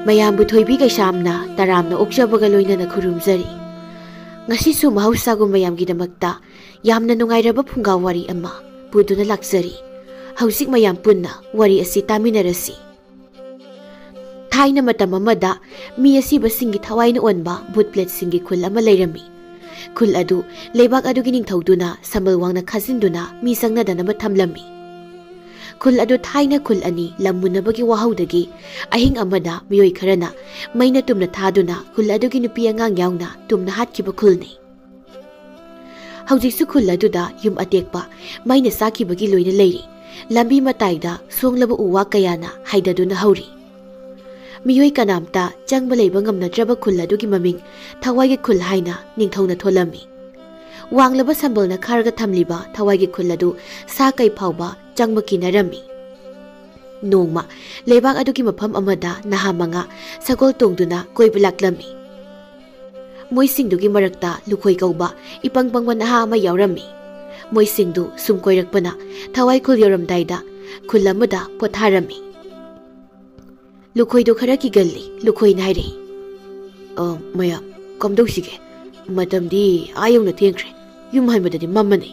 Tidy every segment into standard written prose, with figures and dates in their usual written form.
ꯃꯌꯥꯝꯕꯨ ꯊꯣꯏꯕꯤ ꯀꯩꯁꯥꯝꯅ ꯇꯔꯥꯝꯅ ꯑꯣꯛꯆꯕꯒ ꯂꯣꯏꯅꯅ ꯈꯨꯔꯨꯝꯖꯔꯤ꯫ ꯉꯁꯤꯁꯨ ꯃꯍꯧꯁꯥꯒꯨꯝ ꯃꯌꯥꯝꯒꯤꯗꯃꯛꯇ ꯌꯥꯝꯅ ꯅꯨꯡꯉꯥꯏꯔꯕ ꯐꯨꯡꯒꯥ ꯋꯥꯔꯤ ꯑꯃ ꯄꯨꯗꯨꯅ ꯂꯥꯛꯆꯔꯤ꯫ ꯍꯧꯖꯤꯛ ꯃꯌꯥꯝ ꯄꯨꯟꯅ ꯋꯥꯔꯤ ꯑꯁꯤ ꯇꯥꯃꯤꯟꯅꯔꯁꯤ꯫ ꯊꯥꯏꯅ ꯃꯇꯝ ꯑꯃꯗ ꯃꯤ ꯑꯁꯤꯕꯁꯤꯡꯒꯤ ꯊꯋꯥꯏꯅ ꯑꯣꯟꯕ ꯚꯨꯠ ꯄ꯭ꯂꯦꯠꯁꯤꯡꯒꯤ ꯈꯨꯜ ꯑꯃ ꯂꯩꯔꯝꯃꯤ꯫ ꯈꯨꯜ ꯑꯗꯨ ꯂꯩꯕꯥꯛ ꯑꯗꯨꯒꯤ ꯅꯤꯡꯊꯧꯗꯨꯅ ꯁꯝꯕꯜ ꯋꯥꯡꯅ ꯈꯥꯖꯤꯟꯗꯨꯅ ꯃꯤ ꯆꯪꯅꯗꯅꯕ ꯊꯝꯂꯝꯃꯤ꯫ ꯈꯨꯜ ꯑꯗꯨ ꯊꯥꯏꯅ ꯈꯨꯜ ꯑꯅꯤ ꯂꯝ ꯃꯨꯟꯅꯕꯒꯤ ꯋꯥꯍꯧꯗꯒꯤ ꯑꯍꯤꯡ ꯑꯃꯗ ꯃꯤꯑꯣꯏ ꯈꯔꯅ ꯃꯩꯅ ꯇꯨꯝꯅ ꯊꯥꯗꯨꯅ ꯈꯨꯜ ꯑꯗꯨꯒꯤ ꯅꯨꯄꯤ ꯑꯉꯥꯡ ꯌꯥꯎꯅ ꯇꯨꯝꯅ ꯍꯥꯠꯈꯤꯕ ꯈꯨꯜꯅꯤ꯫ ꯍꯧꯖꯤꯛꯁꯨ ꯈꯨꯜ ꯑꯗꯨꯗ ꯌꯨꯝ ꯑꯇꯦꯛꯄ ꯃꯩꯅ ꯆꯥꯛꯈꯤꯕꯒꯤ ꯂꯣꯏꯅ ꯂꯩꯔꯤ꯫ ꯂꯝꯕꯤ ꯃꯇꯥꯏꯗ ꯁꯣꯡꯂꯕ ꯎ ꯋꯥ ꯀꯌꯥꯅ ꯍꯥꯏꯗꯗꯨꯅ ꯍꯧꯔꯤ꯫ ꯃꯤꯑꯣꯏ ꯀꯅꯥꯝꯇ ꯆꯪꯕ ꯂꯩꯕ ꯉꯝꯅꯗ꯭ꯔꯕ ꯈꯨꯜ ꯑꯗꯨꯒꯤ ꯃꯃꯤꯡ ꯊꯋꯥꯏꯒꯤ ꯈꯨꯜ ꯍꯥꯏꯅ ꯅꯤꯡꯊꯧꯅ ꯊꯣꯜꯂꯝꯃꯤ꯫ ꯋꯥꯡꯂꯕ ꯁꯝꯕꯜꯅ ꯈꯥꯔꯒ ꯊꯝꯂꯤꯕ ꯊꯋꯥꯏꯒꯤ ꯈꯨꯜ ꯑꯗꯨ ꯁꯥ ꯀꯩ ꯐꯥꯎꯕ ꯆꯪꯕ ꯀꯤꯅꯔꯝꯃꯤ꯫ ꯅꯣꯡꯃ ꯂꯩꯕꯥꯛ ꯑꯗꯨꯒꯤ ꯃꯐꯝ ꯑꯃꯗ ꯅꯍꯥ 5 ꯁꯒꯣꯜ ꯇꯣꯡꯗꯨꯅ ꯀꯣꯏꯕ ꯂꯥꯛꯂꯝꯃꯤ꯫ ꯃꯣꯏꯁꯤꯡꯗꯨꯒꯤ ꯃꯔꯛꯇ ꯂꯨꯈꯣꯏ ꯀꯧꯕ ꯏꯄꯪ ꯄꯪꯕ ꯅꯍꯥ ꯑꯃ ꯌꯥꯎꯔꯝꯃꯤ꯫ ꯃꯣꯏꯁꯤꯡꯗꯨ ꯁꯨꯝ ꯀꯣꯏꯔꯛꯄꯅ ꯊꯋꯥꯏ ꯈꯨꯜ ꯌꯧꯔꯝꯗꯥꯏꯗ ꯈꯨꯜ ꯑꯃꯗ ꯄꯣꯊꯥꯔꯝꯃꯤ꯫ ꯂꯨꯈꯣꯏꯗꯨ ꯈꯔ ꯀꯤꯒꯜꯂꯤ꯫ ꯂꯨꯈꯣꯏꯅ ꯍꯥꯏꯔꯛꯏ, ꯃꯌꯥꯝ ꯀꯝꯗꯧꯁꯤꯒꯦ? ꯃꯇꯝꯗꯤ ꯌꯧꯅ ꯊꯦꯡꯈ꯭ꯔꯦ, ꯌꯨꯝ ꯍꯟꯕꯗꯗꯤ ꯃꯝꯃꯅꯤ꯫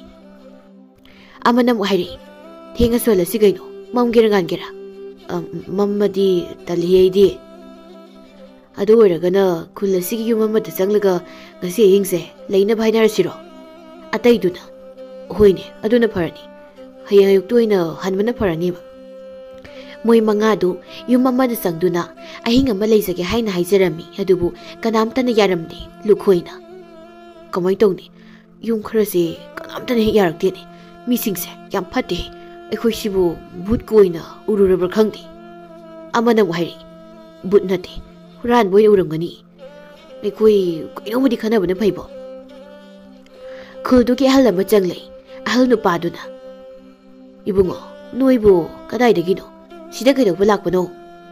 ꯑꯃꯅ ꯑꯃꯨꯛ ꯍꯥꯏꯔꯛꯏ, ꯊꯦꯡꯉꯁꯨ ꯍꯜꯂꯁꯤ ꯀꯩꯅꯣ, ꯃꯝꯒꯦꯔꯥ ꯉꯥꯟꯒꯦꯔꯥ? ꯃꯝꯃꯗꯤ ꯇꯜꯂꯤ ꯑꯩꯗꯤ꯫ ꯑꯗꯨ ꯑꯣꯏꯔꯒꯅ ꯈꯨꯜ ꯑꯁꯤꯒꯤ ꯌꯨꯝ ꯑꯃꯗ ꯆꯪꯂꯒ ꯉꯁꯤ ꯑꯍꯤꯡꯁꯦ ꯂꯩꯅꯕ ꯍꯥꯏꯅꯔꯁꯤꯔꯣ? ꯑꯇꯩꯗꯨꯅ, ꯍꯣꯏꯅꯦ, ꯑꯗꯨꯅ ꯐꯔꯅꯤ, ꯍꯌꯦꯡ ꯑꯌꯨꯛꯇ ꯑꯣꯏꯅ ꯍꯟꯕꯅ ꯐꯔꯅꯤꯕ꯫ ꯃꯣꯏ 5ꯗꯨ ꯌꯨꯝ ꯑꯃꯗ ꯆꯪꯗꯨꯅ ꯑꯍꯤꯡ ꯑꯃ ꯂꯩꯖꯒꯦ ꯍꯥꯏꯅ ꯍꯥꯏꯖꯔꯝꯃꯤ꯫ ꯑꯗꯨꯕꯨ ꯀꯅꯥꯝꯇꯅ ꯌꯥꯔꯝꯗꯦ꯫ ꯂꯨꯈꯣꯏꯅ, ꯀꯃꯥꯏ ꯇꯧꯅꯤ? ꯌꯨꯝ ꯈꯔꯁꯦ ꯀꯅꯥꯝꯇꯅ ꯍꯦꯛ ꯌꯥꯔꯛꯇꯦꯅꯦ, ꯃꯤꯁꯤꯡꯁꯦ ꯌꯥꯝ ꯐꯠꯇꯦ, ꯑꯩꯈꯣꯏꯁꯤꯕꯨ ꯚꯨꯠꯀ ꯑꯣꯏꯅ ꯎꯔꯨꯔꯕ꯭ꯔꯥ ꯈꯪꯗꯦ꯫ ꯑꯃꯅ ꯑꯃꯨꯛ ꯍꯥꯏꯔꯛꯏ, ꯚꯨꯠ ꯅꯠꯇꯦ, ꯍꯨꯔꯥꯟꯕ ꯑꯣꯏꯅ ꯎꯔꯝꯒꯅꯤ, ꯑꯩꯈꯣꯏ ꯀꯩꯅꯣꯝꯃꯗꯤ ꯈꯟꯅꯕꯅ ꯐꯩꯕꯣ꯫ ꯈꯨꯜꯗꯨꯒꯤ ꯑꯍꯜ ꯑꯃ ꯆꯪꯂꯛꯏ꯫ ꯑꯍꯜ ꯅꯨꯄꯥꯗꯨꯅ, ꯏꯕꯨꯡꯉꯣ, ꯅꯣꯏꯕꯨ ꯀꯗꯥꯏꯗꯒꯤꯅꯣ? ꯁꯤꯗ ꯀꯩꯗꯧꯕ ꯂꯥꯛꯄꯅꯣ?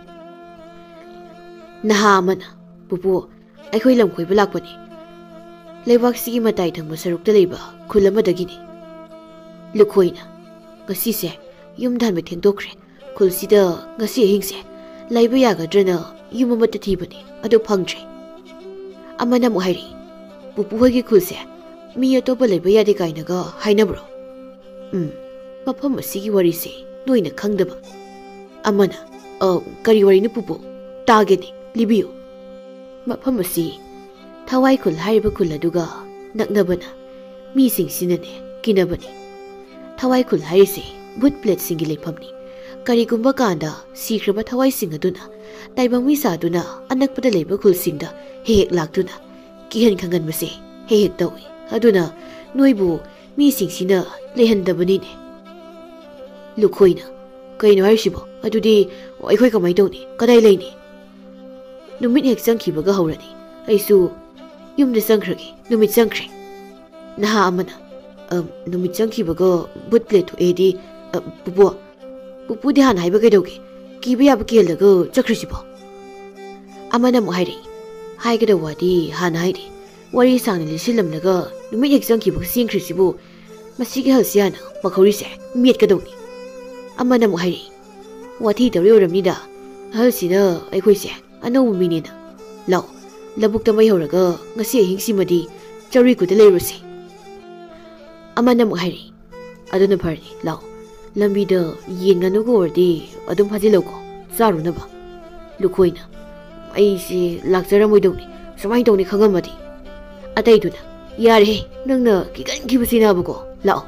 ꯅꯍꯥ ꯑꯃꯅ, ꯄꯨꯄꯨ, ꯑꯩꯈꯣꯏ ꯂꯝ ꯀꯣꯏꯕ ꯂꯥꯛꯄꯅꯤ, ꯂꯩꯕꯥꯛꯁꯤꯒꯤ ꯃꯇꯥꯏ ꯊꯪꯕ ꯁꯔꯨꯛꯇ ꯂꯩꯕ ꯈꯨꯜ ꯑꯃꯗꯒꯤꯅꯤ꯫ ꯂꯨꯈꯣꯏꯅ, ꯉꯁꯤꯁꯦ ꯌꯨꯝꯗ ꯍꯟꯕ ꯊꯦꯡꯗꯣꯛꯈ꯭ꯔꯦ, ꯈꯨꯜꯁꯤꯗ ꯉꯁꯤ ꯑꯍꯤꯡꯁꯦ ꯂꯩꯕ ꯌꯥꯒꯗ꯭ꯔꯅ ꯌꯨꯝ ꯑꯃꯠꯇ ꯊꯤꯕꯅꯤ, ꯑꯗꯨ ꯐꯪꯗ꯭ꯔꯦ꯫ ꯑꯃꯅ ꯑꯃꯨꯛ ꯍꯥꯏꯔꯛꯏ, ꯄꯨꯄꯨ ꯍꯣꯏꯒꯤ ꯈꯨꯜꯁꯦ ꯃꯤ ꯑꯇꯣꯞꯄ ꯂꯩꯕ ꯌꯥꯗꯦ ꯀꯥꯏꯅꯒ ꯍꯥꯏꯅꯕ꯭ꯔꯣ? ꯃꯐꯝ ꯑꯁꯤꯒꯤ ꯋꯥꯔꯤꯁꯦ ꯅꯣꯏꯅ ꯈꯪꯗꯕ꯫ ꯑꯃꯅ, ꯀꯔꯤ ꯋꯥꯔꯤꯅꯣ ꯄꯨꯄꯨ? ꯇꯥꯒꯦꯅꯦ, ꯂꯤꯕꯤꯌꯨ꯫ ꯃꯐꯝ ꯑꯁꯤ ꯊꯋꯥꯏ ꯈꯨꯜ ꯍꯥꯏꯔꯤꯕ ꯈꯨꯜ ꯑꯗꯨꯒ ꯅꯛꯅꯕꯅ ꯃꯤꯁꯤꯡꯁꯤꯅꯅꯦ ꯀꯤꯅꯕꯅꯤ꯫ ꯊꯋꯥꯏ ꯈꯨꯜ ꯍꯥꯏꯔꯤꯁꯦ ꯚꯨꯠ ꯄ꯭ꯂꯦꯠꯁꯤꯡꯒꯤ ꯂꯩꯐꯝꯅꯤ꯫ ꯀꯔꯤꯒꯨꯝꯕ ꯀꯥꯟꯗ ꯁꯤꯈ꯭ꯔꯕ ꯊꯋꯥꯏꯁꯤꯡ ꯑꯗꯨꯅ ꯇꯥꯏꯕꯪ ꯃꯤ ꯁꯥꯗꯨꯅ ꯑꯅꯛꯄꯗ ꯂꯩꯕ ꯈꯨꯜꯁꯤꯡꯗ ꯍꯦꯛ ꯍꯦꯛ ꯂꯥꯛꯇꯨꯅ ꯀꯤꯍꯟ ꯈꯪꯍꯟꯕꯁꯦ ꯍꯦꯛ ꯍꯦꯛ ꯇꯧꯏ꯫ ꯑꯗꯨꯅ ꯅꯣꯏꯕꯨ ꯃꯤꯁꯤꯡꯁꯤꯅ ꯂꯩꯍꯟꯗꯕꯅꯤꯅꯦ꯫ ꯂꯨꯈꯣꯏꯅ, ꯀꯩꯅꯣ ꯍꯥꯏꯔꯤꯁꯤꯕꯣ? ꯑꯗꯨꯗꯤ ꯑꯩꯈꯣꯏ ꯀꯃꯥꯏ ꯇꯧꯅꯤ? ꯀꯗꯥꯏ ꯂꯩꯅꯤ? ꯅꯨꯃꯤꯠ ꯍꯦꯛ ꯆꯪꯈꯤꯕꯒ ꯍꯧꯔꯅꯤ, ꯑꯩꯁꯨ ꯌꯨꯝꯗ ꯆꯪꯈ꯭ꯔꯒꯦ, ꯅꯨꯃꯤꯠ ꯆꯪꯈ꯭ꯔꯦ꯫ ꯅꯍꯥ ꯑꯃꯅ, ꯅꯨꯃꯤꯠ ꯆꯪꯈꯤꯕꯒ ꯚꯨꯠ ꯄ꯭ꯂꯦꯠ ꯊꯣꯛꯑꯦꯗꯤ ꯄꯨꯄꯨꯗꯤ ꯍꯥꯟꯅ ꯍꯥꯏꯕ ꯀꯩꯗꯧꯒꯦ? ꯀꯤꯕ ꯌꯥꯕ ꯀꯤꯍꯜꯂꯒ ꯆꯠꯈ꯭ꯔꯤꯁꯤꯕꯣ? ꯑꯃꯅ ꯑꯃꯨꯛ ꯍꯥꯏꯔꯛꯏ, ꯍꯥꯏꯒꯗꯕ ꯋꯥꯗꯤ ꯍꯥꯟꯅ ꯍꯥꯏꯔꯤ, ꯋꯥꯔꯤ ꯁꯥꯡꯅ ꯂꯤꯁꯤꯜꯂꯝꯂꯒ ꯅꯨꯃꯤꯠ ꯍꯦꯛ ꯆꯪꯈꯤꯕꯒ ꯆꯦꯟꯈ꯭ꯔꯤꯁꯤꯕꯨ ꯃꯁꯤꯒꯤ ꯍꯜꯁꯤ ꯍꯥꯟꯅ ꯃꯈꯧꯔꯤꯁꯦ ꯃꯦꯠꯀꯗꯧꯅꯤ꯫ ꯑꯃꯅ ꯑꯃꯨꯛ ꯍꯥꯏꯔꯛꯏ, ꯋꯥꯊꯤ ꯇꯧꯔꯤ ꯑꯣꯏꯔꯝꯅꯤꯗ, ꯑꯍꯜꯁꯤꯅ ꯑꯩꯈꯣꯏꯁꯦ ꯑꯅꯧꯕ ꯃꯤꯅꯦꯅ꯫ ꯂꯥꯛꯑꯣ, ꯂꯧꯕꯨꯛꯇ ꯃꯩ ꯍꯧꯔꯒ ꯉꯁꯤ ꯑꯍꯤꯡꯁꯤꯃꯗꯤ ꯆꯧꯔꯤꯀꯨꯗ ꯂꯩꯔꯨꯁꯤ꯫ ꯑꯃꯅ ꯑꯃꯨꯛ ꯍꯥꯏꯔꯛꯏ, ꯑꯗꯨꯅ ꯐꯔꯅꯤ, ꯂꯥꯛꯑꯣ, ꯂꯝꯕꯤꯗ ꯌꯦꯟ ꯉꯥꯅꯨꯒ ꯑꯣꯏꯔꯗꯤ ꯑꯗꯨꯝ ꯐꯥꯖꯤꯜꯂꯧꯀꯣ, ꯆꯥꯔꯨꯅꯕ꯫ ꯂꯨꯈꯣꯏꯅ, ꯑꯩꯁꯤ ꯂꯥꯛꯆꯔꯝꯃꯣꯏꯗꯧꯅꯤ, ꯁꯨꯃꯥꯏꯅ ꯇꯧꯅꯤ ꯈꯪꯉꯝꯃꯗꯤ꯫ ꯑꯇꯩꯗꯨꯅ, ꯌꯥꯔꯦꯍꯦ, ꯅꯪꯅ ꯀꯤꯒꯟꯈꯤꯕꯁꯤꯅꯕꯀꯣ, ꯂꯥꯛꯑꯣ꯫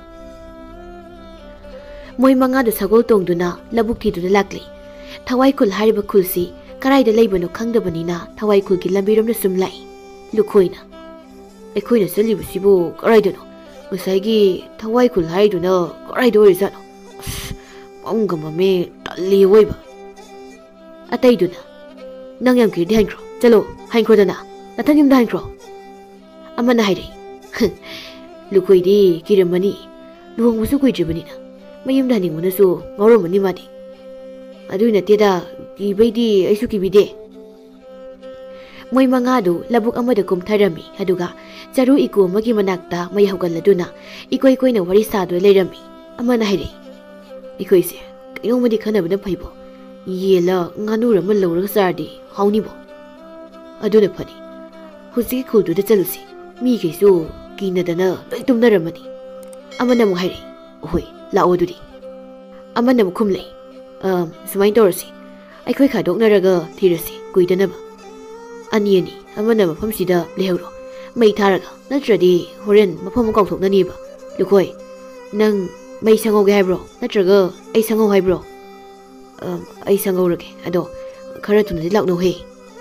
ꯃꯣꯏ 5ꯗꯨ ꯁꯒꯣꯜ ꯇꯣꯡꯗꯨꯅ ꯂꯧꯕꯨꯛ ꯊꯤꯗꯨꯅ ꯂꯥꯛꯂꯤ꯫ ꯊꯋꯥꯏ ꯈꯨꯜ ꯍꯥꯏꯔꯤꯕ ꯈꯨꯜꯁꯤ ꯀꯗꯥꯏꯗ ꯂꯩꯕꯅꯣ ꯈꯪꯗꯕꯅꯤꯅ ꯊꯋꯥꯏ ꯈꯨꯜꯒꯤ ꯂꯝꯕꯤꯔꯣꯝꯗ ꯁꯨꯝ ꯂꯥꯛꯏ꯫ ꯂꯨꯈꯣꯏꯅ, ꯑꯩꯈꯣꯏꯅ ꯆꯠꯂꯤꯕꯁꯤꯕꯨ ꯀꯗꯥꯏꯗꯅꯣ? ꯉꯁꯥꯏꯒꯤ ꯊꯋꯥꯏ ꯈꯨꯜ ꯍꯥꯏꯔꯤꯗꯨꯅ ꯀꯗꯥꯏꯗ ꯑꯣꯏꯔꯤꯖꯥꯠꯅꯣ? ꯃꯝꯒ ꯃꯝꯃꯦ, ꯇꯜꯂꯤ ꯑꯋꯣꯏꯕ꯫ ꯑꯇꯩꯗꯨꯅ, ꯅꯪ ꯌꯥꯝ ꯀꯤꯔꯗꯤ ꯍꯟꯈ꯭ꯔꯣ, ꯆꯠꯂꯣ, ꯍꯟꯈ꯭ꯔꯣꯗꯅ, ꯅꯊꯟ ꯌꯨꯝꯗ ꯍꯟꯈ꯭ꯔꯣ꯫ ꯑꯃꯅ ꯍꯥꯏꯔꯛꯏ, ꯂꯨꯈꯣꯏꯗꯤ ꯀꯤꯔꯝꯃꯅꯤ, ꯂꯨꯍꯣꯡꯕꯁꯨ ꯀꯨꯏꯗ꯭ꯔꯤꯕꯅꯤꯅ, ꯃꯌꯨꯝꯗ ꯍꯟꯅꯤꯡꯕꯅꯁꯨ ꯉꯥꯎꯔꯝꯃꯅꯤ ꯃꯥꯗꯤ꯫ ꯑꯗꯨꯏ ꯅꯠꯇꯦꯗ, ꯀꯤꯕꯩꯗꯤ ꯑꯩꯁꯨ ꯀꯤꯕꯤꯗꯦ꯫ ꯃꯣꯏ 5ꯗꯨ ꯂꯧꯕꯨꯛ ꯑꯃꯗ ꯀꯨꯝꯊꯔꯝꯃꯤ꯫ ꯑꯗꯨꯒ ꯆꯔꯨ ꯏꯀꯨ ꯑꯃꯒꯤ ꯃꯅꯥꯛꯇ ꯃꯩ ꯍꯧꯒꯠꯂꯗꯨꯅ ꯏꯀꯣꯏ ꯀꯣꯏꯅ ꯋꯥꯔꯤ ꯁꯥꯗꯨꯅ ꯂꯩꯔꯝꯃꯤ꯫ ꯑꯃꯅ ꯍꯥꯏꯔꯛꯏ, ꯑꯩꯈꯣꯏꯁꯦ ꯀꯩꯅꯣꯝꯃꯗꯤ ꯈꯟꯅꯕꯅ ꯐꯩꯕꯣ, ꯌꯦꯜꯂ ꯉꯥꯅꯨꯔ ꯑꯃ ꯂꯧꯔꯒ ꯆꯥꯔꯗꯤ ꯍꯥꯎꯅꯤꯕꯣ ꯑꯗꯨꯅ ꯐꯅꯤ ꯍꯧꯖꯤꯛꯀꯤ ꯈꯨꯜꯗꯨꯗ ꯆꯠꯂꯨꯁꯤ ꯃꯤꯈꯩꯁꯨ ꯀꯤꯅꯗꯅ ꯂꯣꯏ ꯇꯨꯝꯅꯔꯝꯃꯅꯤ ꯑꯃꯅ ꯑꯃꯨꯛ ꯍꯥꯏꯔꯛꯏ ꯍꯣꯏ ꯂꯥꯛꯑꯣ ꯑꯗꯨꯗꯤ ꯑꯃꯅ ꯑꯃꯨꯛ ꯈꯨꯝꯂꯛꯏ ꯁꯨꯃꯥꯏꯅ ꯇꯧꯔꯁꯤ ꯑꯩꯈꯣꯏ ꯈꯥꯏꯗꯣꯛꯅꯔꯒ ꯊꯤꯔꯁꯤ ꯀꯨꯏꯗꯅꯕ ꯑꯅꯤ ꯑꯃꯅ ꯃꯐꯝꯁꯤꯗ ꯂꯩꯍꯧꯔꯣ ꯃꯩ ꯊꯥꯔꯒ ꯅꯠꯇ꯭ꯔꯗꯤ ꯍꯣꯔꯦꯟ ꯃꯐꯝ ꯑꯃ ꯀꯥꯎꯊꯣꯛꯅꯅꯤꯕ ꯂꯨꯈꯣꯏ ꯅꯪ ꯃꯩ ꯁꯪꯍꯧꯒꯦ ꯍꯥꯏꯕ꯭ꯔꯣ ꯅꯠꯇ꯭ꯔꯒ ꯑꯩ ꯁꯪꯍꯧ ꯍꯥꯏꯕ꯭ꯔꯣ ꯑꯩ ꯁꯪꯍꯧꯔꯒꯦ ꯑꯗꯣ ꯈꯔ ꯊꯨꯅꯗꯤ ꯂꯥꯛꯅꯧꯍꯦ